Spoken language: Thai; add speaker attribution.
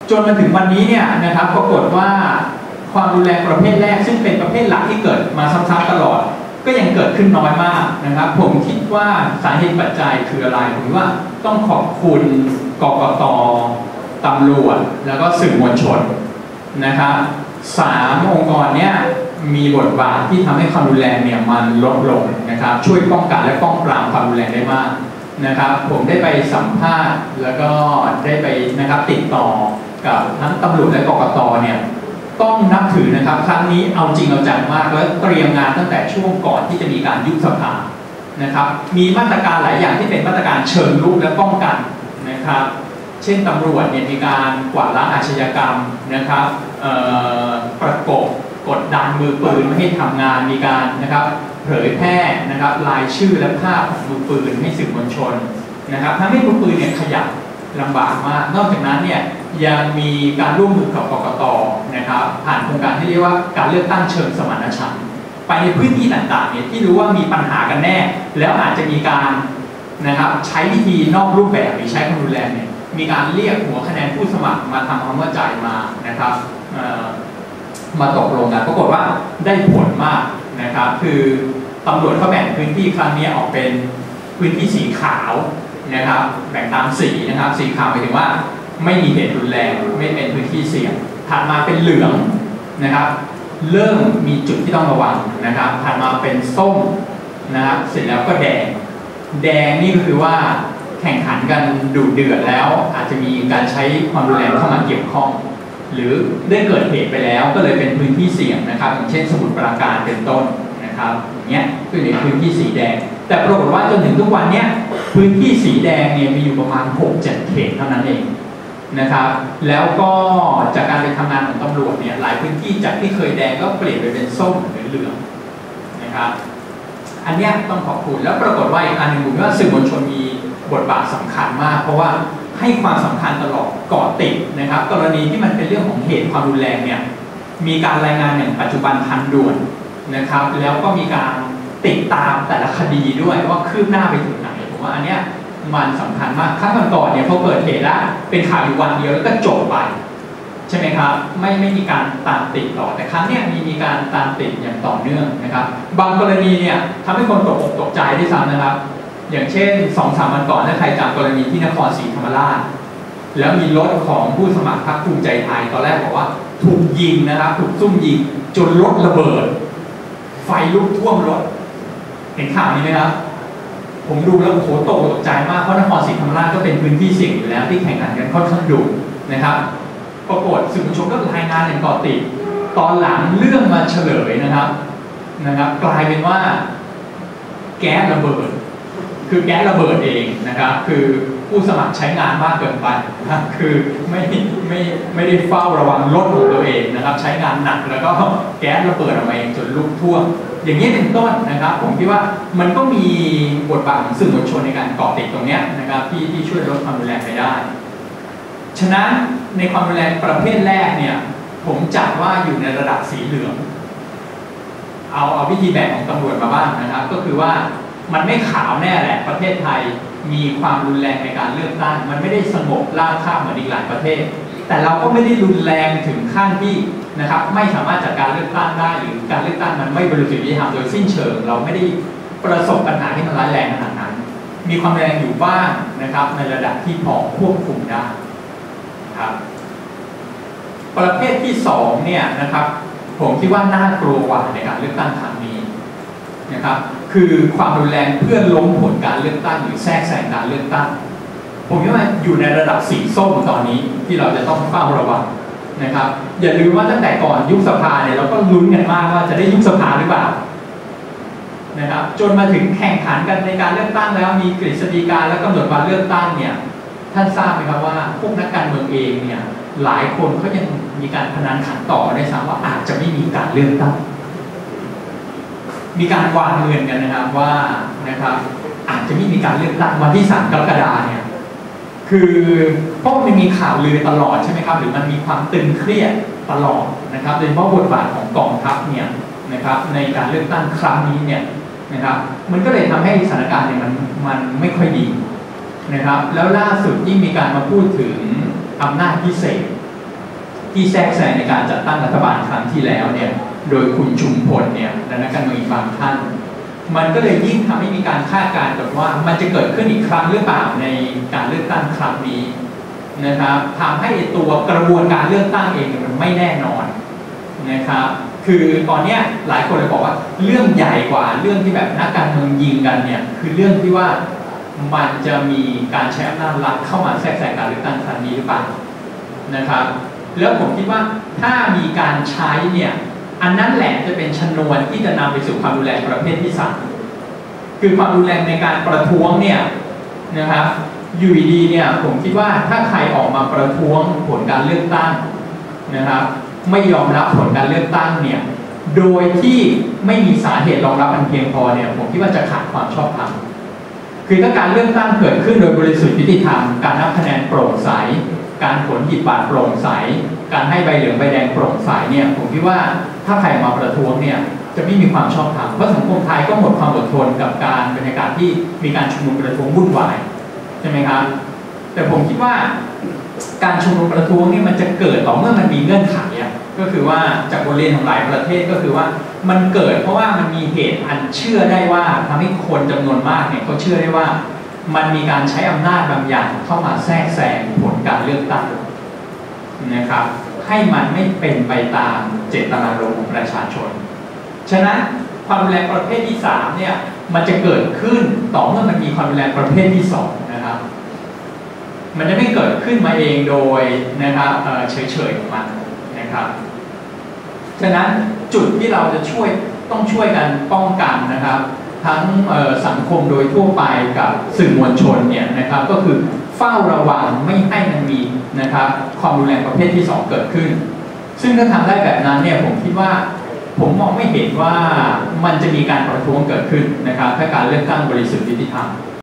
Speaker 1: จนมาถึงวันนี้เนี่ยนะครับปรากฏว่าความรุนแรงประเภทแรกซึ่งเป็นประเภทหลักที่เกิดมาซ้ำๆตลอดก็ยังเกิดขึ้นน้อยมากนะครับผมคิดว่าสาเหตุปัจจัยคืออะไรผมว่าต้องขอบคุณกกต.ตำรวจแล้วก็สื่อมวลชนนะครับ3 องค์กรเนี้ยมีบทบาทที่ทำให้ความรุนแรงเนี่ยมันลดลงนะครับช่วยป้องกันและป้องปรามความรุนแรงได้มากนะครับผมได้ไปสัมภาษณ์แล้วก็ได้ไปนะครับติดต่อกับทั้งตำรวจและกกต.เนี่ยต้องนับถือนะครับครั้งนี้เอาจริงเอาจังมากและเตรียมงานตั้งแต่ช่วงก่อนที่จะมีการยุบสภานะครับมีมาตรการหลายอย่างที่เป็นมาตรการเชิงรุกและป้องกันนะครับเช่นตำรวจเนี่ยมีการกวาดล้างอาชญากรรมนะครับประกบกดดันมือปืนไม่ให้ทำงานมีการนะครับเผยแพร่นะครับรายชื่อและภาพของมือปืนให้สื่อมวลชนนะครับทำให้มือปืนเนี่ยขยับลำบากมากนอกจากนั้นเนี่ยยังมีการร่วมมือกับกกต.นะครับผ่านโครงการที่เรียกว่าการเลือกตั้งเชิงสมานฉันท์ไปในพื้นที่ต่างๆเนี่ยที่รู้ว่ามีปัญหากันแน่แล้วอาจจะมีการนะครับใช้วิธีนอกรูปแบบหรือใช้ความรุนแรงเนี่ยมีการเรียกหัวคะแนนผู้สมัครมาทำความเข้าใจมานะครับมาตกลงกันปรากฏว่าได้ผลมากนะครับคือตำรวจเขาแบ่งพื้นที่ครั้งนี้ออกเป็นพื้นที่สีขาวนะครับแบ่งตามสีนะครับสีขาวหมายถึงว่าไม่มีเหตุรุนแรงไม่เป็นพื้นที่เสี่ยงถัดมาเป็นเหลืองนะครับเริ่มมีจุดที่ต้องระวังนะครับถัดมาเป็นส้มนะครับเสร็จแล้วก็แดงนี่ก็คือว่าแข่งขันกันดุเดือดแล้วอาจจะมีการใช้ความรุนแรงเข้ามาเกี่ยวข้องหรือได้เกิดเหตุไปแล้วก็เลยเป็นพื้นที่เสี่ยงนะครับอย่างเช่นสมุทรปราการเป็นต้นนะครับอย่างเงี้ยคือในพื้นที่สีแดงแต่ปรากฏว่าจนถึงทุกวันเนี้ยพื้นที่สีแดงเนี่ยมีอยู่ประมาณ 6-7 เขตเท่านั้นเองนะครับแล้วก็จากการไปทำงานของตำรวจเนี่ยหลายพื้นที่จากที่เคยแดงก็เปลี่ยนไปเป็นส้มหรือเหลืองนะครับอันเนี้ยต้องขอบคุณแล้วปรากฏว่าอีกอันหนึ่งผมว่าสื่อมวลชนมีบทบาทสำคัญมากเพราะว่าให้ความสำคัญตลอดเกาะติดนะครับกรณีที่มันเป็นเรื่องของเหตุความรุนแรงเนี่ยมีการรายงานอย่างปัจจุบันทันด่วนนะครับแล้วก็มีการติดตามแต่ละคดีด้วยว่าคืบหน้าไปถึงไหนผมว่าอันเนี้ยมันสำคัญมากครั้งก่อนเนี่ยพอเกิดเหตุแล้วเป็นข่าวอยู่วันเดียวแล้วก็จบไปใช่ไหมครับไม่มีการตามติดต่อแต่ครั้งเนี้ยมีการตามติดอย่างต่อเนื่องนะครับบางกรณีเนี่ยทำให้คนตกอกตกใจด้วยซ้ำนะครับอย่างเช่น 2-3 วันก่อนถ้าใครจำกรณีที่นครศรีธรรมราชแล้วมีรถของผู้สมัครพรรคภูมิใจไทยตอนแรกบอกว่าถูกยิงนะครับถูกซุ่มยิงจนรถระเบิดไฟลุกท่วมรถเห็นข่าวนี้ไหมครับผมดูแล้วโหตกใจมากเพราะนครศรีธรรมราชก็เป็นพื้นที่เสี่ยงอยู่แล้วที่แข่งขันกันค่อนข้างดุนะครับปรากฏสื่อมวลชนก็รายงานอย่างเกาะติดตอนหลังเรื่องมาเฉลยนะครับกลายเป็นว่าแก๊สระเบิดคือแก๊สระเบิดเองนะครับคือผู้สมัครใช้งานมากเกินไปนะครับคือไม่ได้เฝ้าระวังรถของตัวเองนะครับใช้งานหนักแล้วก็แก๊สระเบิดออกมาเองจนลุกท่วมอย่างนี้เป็นต้นนะครับผมคิดว่ามันก็มีบทบาทของสื่อมวลชนในการเกาะติดตรงนี้นะครับที่ช่วยลดความรุนแรงไปได้ฉะนั้นในความรุนแรงประเภทแรกเนี่ยผมจัดว่าอยู่ในระดับสีเหลืองเอาวิธีแบ่งของตำรวจมาบ้างนะครับก็คือว่ามันไม่ขาวแน่แหละประเทศไทยมีความรุนแรงในการเลือกตั้งมันไม่ได้สงบราบคาบเหมือนอีกหลายประเทศแต่เราก็ไม่ได้รุนแรงถึงขั้นที่นะครับไม่สามารถจัดการเลือกตั้งได้หรือการเลือกตั้งมันไม่บริสุทธิ์ยุติธรรมโดยสิ้นเชิงเราไม่ได้ประสบปัญหาที่มันร้ายแรงขนาดนั้นมีความแรงอยู่บ้างนะครับในระดับที่พอควบคุมได้ครับประเภทที่2เนี่ยนะครับผมคิดว่าน่ากลัวกว่าในการเลือกตั้งครั้งนี้นะครับคือความรุนแรงเพื่อล้มผลการเลือกตั้งหรือแทรกแซงการเลือกตั้งผมคิดว่าอยู่ในระดับสีส้มตอนนี้ที่เราจะต้องเฝ้าระวังนะครับอย่าลืมว่าตั้งแต่ก่อนยุบสภาเนี่ยเราก็ลุ้นกันมากว่าจะได้ยุบสภาหรือเปล่านะครับจนมาถึงแข่งขันกันในการเลือกตั้งแล้วมีกฤษฎีกาและกำหนดวันเลือกตั้งเนี่ยท่านทราบไหมครับว่าพวกนักการเมืองเองเนี่ยหลายคนเขายังมีการพนันขันต่อได้ซ้ำว่าอาจจะไม่มีการเลือกตั้งมีการวางเงินกันนะครับว่านะครับอาจจะไม่มีการเลือกตั้งวันที่3 กรกฎาคมเนี่ยคือเพราะมันมีข่าวลือตลอดใช่ไหมครับหรือมันมีความตึงเครียดตลอดนะครับโดยเฉพาะบทบาทของกองทัพเนี่ยนะครับในการเลือกตั้งครั้งนี้เนี่ยนะครับมันก็เลยทำให้สถานการณ์เนี่ยมันไม่ค่อยดีนะครับแล้วล่าสุดยิ่งมีการมาพูดถึงอำนาจพิเศษที่แทรกแซงในการจัดตั้งรัฐบาลครั้งที่แล้วเนี่ยโดยคุณชุมพลเนี่ยและนักการเมืองอีกบางท่านมันก็เลยยิ่งทำให้มีการคาดการณ์กันว่ามันจะเกิดขึ้นอีกครั้งหรือเปล่าในการเลือกตั้งครั้งนี้นะครับทำให้ตัวกระบวนการเลือกตั้งเองมันไม่แน่นอนนะครับคือตอนนี้หลายคนเลยบอกว่าเรื่องใหญ่กว่าเรื่องที่แบบนักการเมืองยิงกันเนี่ยคือเรื่องที่ว่ามันจะมีการใช้อำนาจรัฐเข้ามาแทรกแซงการเลือกตั้งครั้งนี้หรือเปล่านะครับแล้วผมคิดว่าถ้ามีการใช้เนี่ยอันนั้นแหละจะเป็นชนวนที่จะนำไปสู่ความรุนแรงประเภทที่ 3คือความรุนแรงในการประท้วงเนี่ยนะครับอยู่ดีเนี่ยผมคิดว่าถ้าใครออกมาประท้วงผลการเลือกตั้งนะครับไม่ยอมรับผลการเลือกตั้งเนี่ยโดยที่ไม่มีสาเหตุรองรับอันเพียงพอเนี่ยผมคิดว่าจะขาดความชอบธรรมคือถ้าการเลือกตั้งเกิดขึ้นโดยบริสุทธิ์ยุติธรรมการนับคะแนนโปร่งใสการผลหีบบัตรโปร่งใสการให้ใบเหลืองใบแดงโปร่งใสเนี่ยผมคิดว่าถ้าใครมาประท้วงเนี่ยจะไม่มีความชอบธรรมเพราะสังคมไทยก็หมดความอดทนกับการบรรยากาศที่มีการชุมนุมประท้วงวุ่นวายใช่ไหมครับแต่ผมคิดว่าการชุมนุมประท้วงนี่มันจะเกิดต่อเมื่อมันมีเงื่อนไขก็คือว่าจากบทเรียนของหลายประเทศก็คือว่ามันเกิดเพราะว่ามันมีเหตุอันเชื่อได้ว่าทำให้คนจำนวนมากเนี่ยเขาเชื่อได้ว่ามันมีการใช้อำนาจบางอย่างเข้ามาแทรกแซงผลการเลือกตั้งนะครับให้มันไม่เป็นไปตามเจตนารมณ์ของประชาชนฉะนั้นความรุนแรงประเภทที่ 3เนี่ยมันจะเกิดขึ้นต่อเมื่อมันมีความรุนแรงประเภทที่ 2นะครับมันจะไม่เกิดขึ้นมาเองโดยนะครับเฉยๆของมันนะครับฉะนั้นจุดที่เราจะต้องช่วยกันป้องกันนะครับทั้งสังคมโดยทั่วไปกับสื่อมวลชนเนี่ยนะครับก็คือเฝ้าระวังไม่ให้มันมีนะครับความรุนแรงประเภทที่ 2เกิดขึ้นซึ่งถ้าทำได้แบบนั้นเนี่ยผมคิดว่าผมมองไม่เห็นว่ามันจะมีการประท้วงเกิดขึ้นนะครับถ้าการเลือกตั้งบริสุทธิ์ยุติธรรม